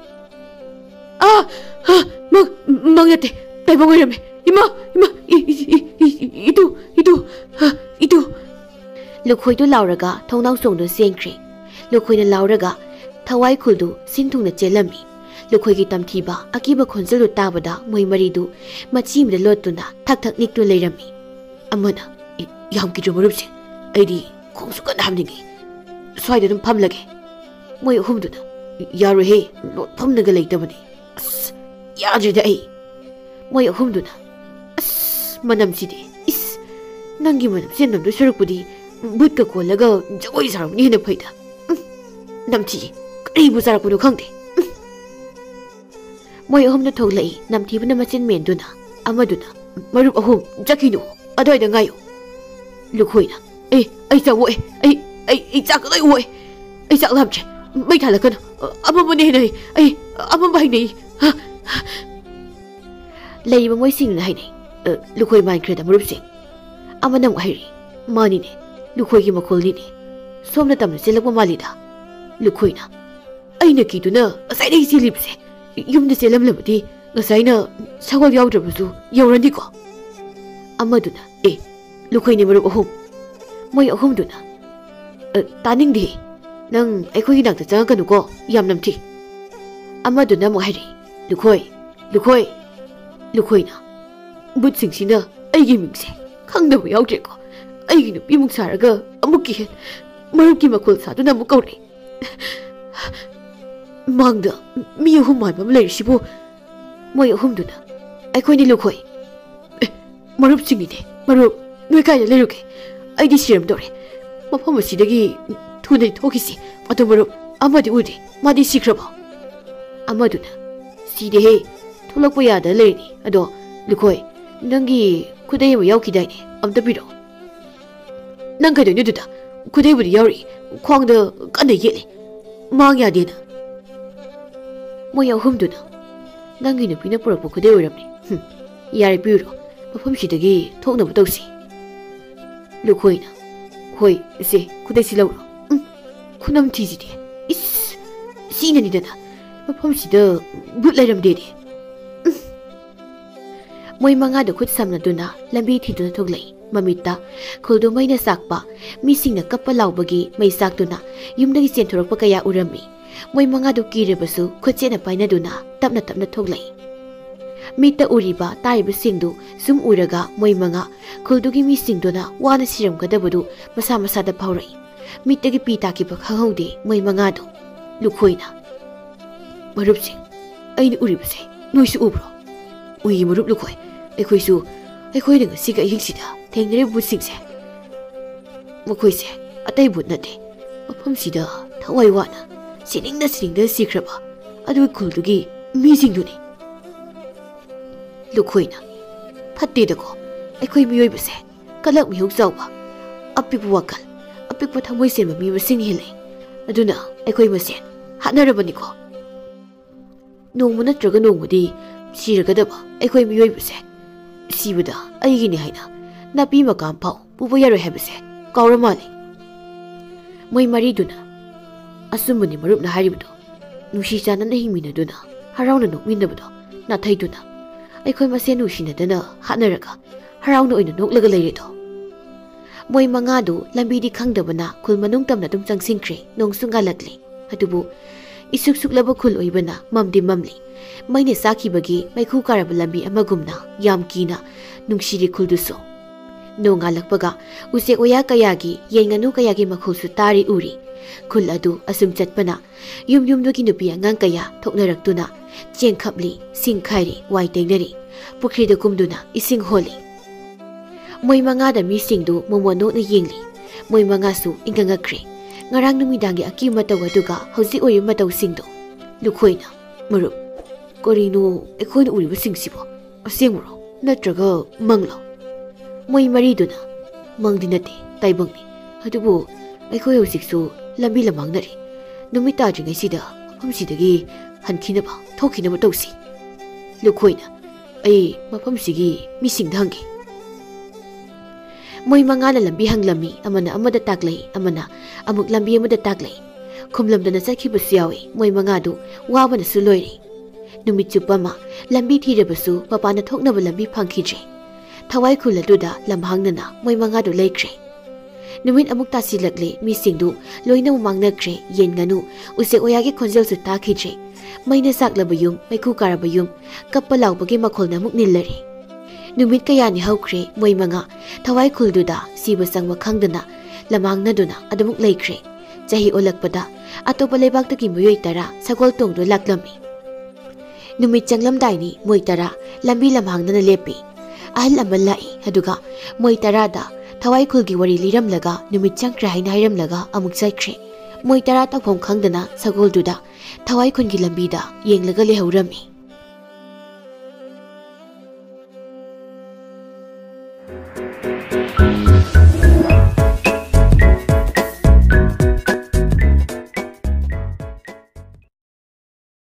Mangate, taibawirame, ima, itu. Lukhoidu lauraga, tongnau songdu sengkri. Lukhoina lauraga, thawai khuldu, sintungna chelami. Lukhoigi tamthiba, akiba khonsalu tabada, moi maridu, machimda lotuna, thak niktu leirami. Amana, yam ki jomarupse, aidi, khongsu kan hamningi. Swaida dum phamlage. Moi humduna, yaru he, lot phamnaga leitabani. As, yajida ai. Moi humduna, as, manam sidi, is, nangi manam sendamdu surukpudi, butka kolaga, jagoi saram ni na phaida. Namchi, karibu sarapudu khangde. Moi ahomna thoglai, namthibana machin menduna, amaduna, marup ahom, jakino, adoida ngayo. Lukhoina, ai chawo ai chakalai oi. Ai chaklamche, mai thalakana, amamane nei, ai amambai nei. Leiba moi singna hainei, lukhoi man kreda marup sing. Amanam hairi, mani ne, lukhoi gi makolni ne. Somna tamna selakwa malida. Lukhoina, aina kiduna, asai dei silipse. Yumda selamlamadi, ngasaina sawal yawdrabasu, yawrandiko. Amaduna, lukhoini marup ahom. Moi ahomduna. Taningdi, nang aikhoigi nakta changkanuko, yam namthi. Amaduna mo hairi, Lukhoina. But singsina, aigi mingse, khangdabu yawdreko. Aigi nupi mung saraga, amukki hen, marupki makol saduna mukawre. Mangda, mi ahum maimam leirisibu. Moi ahomduna, aikhoini lukhoi. Marup singine, marup, noi kaida leiruke. Aidi siramdore. Mafam asidagi thunai thokisi, adu marup, amadi udi, madi sikraba. Amaduna, sidehe, thulakpa yada leirni, ado, lukhoi, nangi khudai ama yawkidaine, amta piro. Nang kaidoi duda, khudai budi yawri, khwangda kanna yeli, mang yadena. Moi ahomduna, nangi nupina purakpa khudai oiramni. Yari piro, mafam sidagi thoknaba tawsi. Lukhoina, hoi, se, khudai silauro. Khunam thizide, is, sinanidana, mafam sida but lairamdede. Moi mangada khut samnaduna, lambi thiduna thoglai, mamita, khuldu maina sakpa, misingna kappa laubagi, mai sakduna, yumdagi senthorokpa kaya urami. Moi mangadu kirebasu, khutchena painaduna, tapna thoglai. Mita uriba, taiba singdu, sum uraga, moi manga, khuldugi misingduna, wana siramgadabadu, masada paurai. Mitagi pitaki pa khangaude, moi mangadu. Lukhoina. Marupsing, aini uribase, noisu ubro. Ui marup lukhoi, aikhoina ngasiga hingsida, thengnare butsingse. Makhoise, atai but nate, mafamsida, thawai wana, siningda sikraba, adu khuldugi, misingduni. Lukhoina, phattedako, aikhoi miyoibase, kalak mihok zawba, apipu wakal, apikpa thamoi senma mi masing hele. Aduna, aikhoi masen, hatnarabaniko. Nongma natraga nongmadi, siragadaba, aikhoi miyoibase. Sibada, aigini haina, napi makam pau, pupa yaroi habase, kauramali. Moi mariduna, asumani marup na haribado, nushi chana na hingminaduna, harauna nokminabado, nathaiduna. Aikhoi masen nusinadana, hatnaraga, harauna oina noklaga leiredo. Moi mangadu, lambidi khangdabana, khul manung tamna dum changsingkre, nongsunga lagli. Adubu, isuk-suklaba khul oibana, mamdi mamli. Maine sakibagi, maikhu karaba lambi amagumna, yam kina, nungsiri khulduso. Nonga lakpaga, usek oya kayagi, yenganu kayagi makhusu tari uri. Khul adu asum chatpana, yum-yumdugi nupi angang kaya, thoknaraktuna, ꯆꯦꯡ ꯈꯞꯂꯤ, ꯁꯤꯡ ꯈꯥꯏꯔꯤ, ꯋꯥꯏ ꯇꯩꯅꯔꯤ, ꯄꯨꯈ꯭ꯔꯤꯗ ꯀꯨꯝꯗꯨꯅ ꯏꯁꯤꯡ ꯍꯣꯜꯂꯤ꯫ ꯃꯣꯏ ꯃꯉꯥꯗ ꯃꯤꯁꯤꯡꯗꯨ ꯃꯣꯃꯣꯟ ꯅꯣꯛꯅ ꯌꯦꯡꯂꯤ꯫ ꯃꯣꯏ ꯃꯉꯥꯁꯨ ꯏꯪꯉꯛꯈ꯭ꯔꯦ ꯉꯔꯥꯡ ꯅꯨꯃꯤꯗꯥꯡꯒꯤ ꯑꯀꯤꯕ ꯃꯇꯧ ꯑꯗꯨꯒ ꯍꯧꯖꯤꯛ ꯑꯣꯏꯔꯤꯕ ꯃꯇꯧꯁꯤꯡꯗꯣ꯫ ꯂꯨꯈꯣꯏꯅ, ꯃꯔꯨꯞ, ꯀꯔꯤꯅꯣ ꯑꯩꯈꯣꯏꯅ ꯎꯔꯤꯕꯁꯤꯡꯁꯤꯕꯣ? ꯑꯁꯦꯡꯕꯔꯣ ꯅꯠꯇ꯭ꯔꯒ ꯃꯪꯂꯣ? ꯃꯣꯏ ꯃꯔꯤꯗꯨꯅ, ꯃꯪꯗꯤ ꯅꯠꯇꯦ, ꯇꯥꯏꯕꯪꯅꯤ꯫ ꯑꯗꯨꯕꯨ ꯑꯩꯈꯣꯏ ꯍꯧꯖꯤꯛꯁꯨ ꯂꯝꯕꯤ ꯂꯝꯍꯥꯡꯅꯔꯤ꯫ ꯅꯨꯃꯤꯠ ꯇꯥꯗ꯭ꯔꯤꯉꯩꯁꯤꯗ ꯃꯐꯝꯁꯤꯗꯒꯤ ꯍꯟꯈꯤꯅꯕ ꯊꯣꯛꯈꯤꯅꯕ ꯇꯧꯁꯤ꯫ ꯂꯨꯈꯣꯏꯅ, ꯑꯩ ꯃꯐꯝꯁꯤꯒꯤ ꯃꯤꯁꯤꯡꯗ ꯍꯪꯒꯦ꯫ ꯃꯣꯏ ꯃꯉꯥꯅ ꯂꯝꯕꯤ ꯍꯪꯂꯝꯃꯤ, ꯑꯃꯅ ꯑꯃꯗ ꯇꯥꯛꯂꯩ, ꯑꯃꯅ ꯑꯃꯨꯛ ꯂꯝꯕꯤ ꯑꯃꯗ ꯇꯥꯛꯂꯩ꯫ ꯈꯨꯝꯂꯝꯗꯅ ꯆꯠꯈꯤꯕꯁꯨ ꯌꯥꯎꯏ꯫ ꯃꯣꯏ ꯃꯉꯥꯗꯨ ꯋꯥꯕꯅꯁꯨ ꯂꯣꯏꯔꯦ꯫ ꯅꯨꯃꯤꯠ ꯆꯨꯞꯄ ꯑꯃ ꯂꯝꯕꯤ ꯊꯤꯔꯕꯁꯨ ꯃꯄꯥꯟꯗ ꯊꯣꯛꯅꯕ ꯂꯝꯕꯤ ꯐꯪꯈꯤꯗ꯭ꯔꯦ꯫ ꯊꯋꯥꯏ ꯈꯨꯜ ꯑꯗꯨꯗ ꯂꯝꯍꯥꯡꯗꯅ ꯃꯣꯏ ꯃꯉꯥꯗꯨ ꯂꯩꯈ꯭ꯔꯦ꯫ ꯅꯨꯃꯤꯠ ꯑꯃꯨꯛ ꯇꯥꯁꯤꯜꯂꯛꯂꯦ꯫ ꯃꯤꯁꯤꯡꯗꯨ ꯂꯣꯏꯅꯃꯛ ꯃꯥꯡꯅꯈ꯭ꯔꯦ꯫ ꯌꯦꯟ ꯉꯥꯅꯨ, ꯎꯆꯦꯛ ꯋꯥꯌꯥꯒꯤ ꯈꯣꯟꯖꯦꯜꯁꯨ ꯇꯥꯈꯤꯗ꯭ꯔꯦ꯫ ꯃꯩꯅ ꯆꯥꯛꯂꯕ ꯌꯨꯝ, ꯃꯩꯈꯨ ꯀꯥꯔꯕ ꯌꯨꯝ, ꯀꯞꯄ ꯂꯥꯎꯕꯒꯤ ꯃꯈꯣꯜꯅ ꯑꯃꯨꯛ ꯅꯤꯜꯂꯔꯦ꯫ ꯅꯨꯃꯤꯠ ꯀꯌꯥꯅꯤ ꯍꯧꯈ꯭ꯔꯦ꯫ ꯃꯣꯏ ꯃꯉꯥ ꯊꯋꯥꯏ ꯈꯨꯜꯗꯨꯗ ꯁꯤꯕ ꯆꯪꯕ ꯈꯪꯗꯅ ꯂꯝꯍꯥꯡꯅꯗꯨꯅ ꯑꯗꯨꯃꯛ ꯂꯩꯈ꯭ꯔꯦ꯫ ꯆꯍꯤ ꯑꯣꯜꯂꯛꯄꯗ ꯑꯇꯣꯞꯄ ꯂꯩꯕꯥꯛꯇꯒꯤ ꯃꯤꯑꯣꯏ 10 ꯁꯒꯣꯜ ꯇꯣꯡꯗꯨꯅ ꯂꯥꯛꯂꯝꯃꯤ꯫ ꯅꯨꯃꯤꯠ ꯆꯪꯂꯝꯗꯥꯏꯅꯤ꯫ ꯃꯣꯏ 10 ꯂꯝꯕꯤ ꯂꯝꯍꯥꯡꯗꯅ ꯂꯦꯞꯄꯤ꯫ ꯑꯍꯜ ꯑꯃ ꯂꯥꯛꯏ꯫ ꯑꯗꯨꯒ ꯃꯣꯏ 10ꯗ ꯊꯋꯥꯏ ꯈꯨꯜꯒꯤ ꯋꯥꯔꯤ ꯂꯤꯔꯝꯂꯒ ꯅꯨꯃꯤꯠ ꯆꯪꯈ꯭ꯔꯦ ꯍꯥꯏꯅ ꯍꯥꯏꯔꯝꯂꯒ ꯑꯃꯨꯛ ꯆꯠꯈ꯭ꯔꯦ꯫ ꯃꯣꯏ 10 ꯇꯧꯐꯝ ꯈꯪꯗꯅ ꯁꯒꯣꯜꯗꯨꯗ ꯊꯋꯥꯏ ꯈꯨꯟꯒꯤ ꯂꯝꯕꯤꯗ ꯌꯦꯡꯂꯒ ꯂꯩꯍꯧꯔꯝꯃꯤ꯫